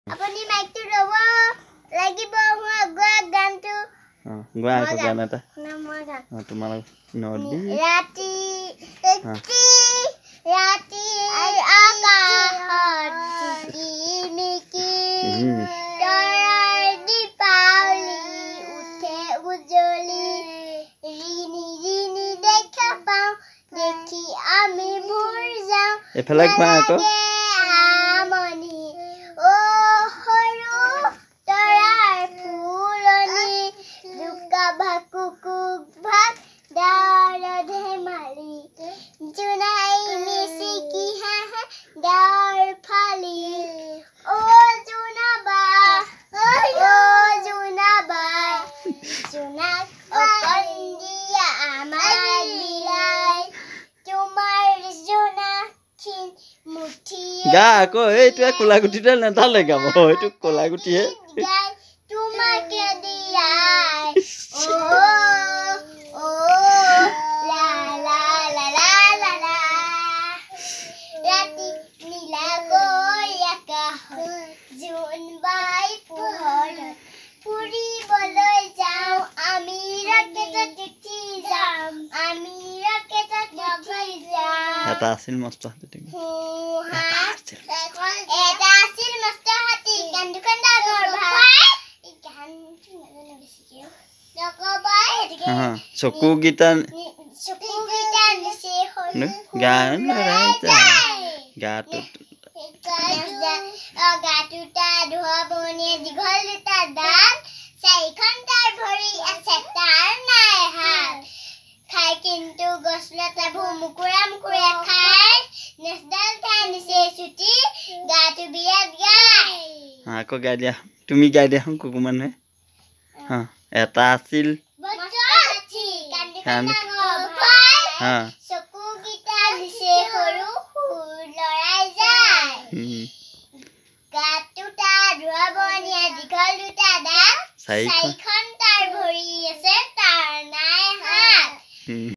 আপুনি মাইকটো ৰব লাগিব গোৱা গানটো গোৱা আকৌ গান এটা না মই গান তোমালোক নদী ৰাতি ৰাতি আকাশত জিকিমিকি তৰাৰ দীপাৱলী উঠে উজলি ৰিনি ৰিনি দেখা পাওঁ দেখি আমি ভুৰ যাওঁ এফালে গোৱা আকৌ গা আকৌ এইটো কোলা গুটিডাল নেতালে গাব এইটো কোলা গুটিহে তোমাকে দিয়াই লা লা লা লা লা লা ৰাতি নীলা গৈ আকাশত জোন বাই পোহৰত ফুৰিবলৈ যাওঁ আমি ৰকেটত উঠি যাম আমি ৰকেটত উঠি যাম এটা আছিল মস্ত হাতী এটা আছিল মস্ত হাতী গান দুখন ডাঙৰ ভাই গানটো নাজানো বেছিকে চকুকেইটা নিচে গান গাটো গাটোটা ধোৱাবনীয়ে দীঘল দুটা দাঁত চাৰিখন তাৰ ভৰি আছে তাৰ নাই হাত খাই কিন্তু গছ লতা মুকুৰা মুকুৰা খাই নেচডাল খাই নিচে চুটি গাটো বিয়াত গাই আকৌ গাই দিয়া তুমি গাই দিয়া কুকুমানুহে এটা আছিল চকুকেইটা নিচে সৰু লৰাই যায় গাটোটা ধোৱাবনীয়ে দীঘল দুটা দাঁত চাৰিখন তাৰ ভৰি আছে তাৰ নাই হাত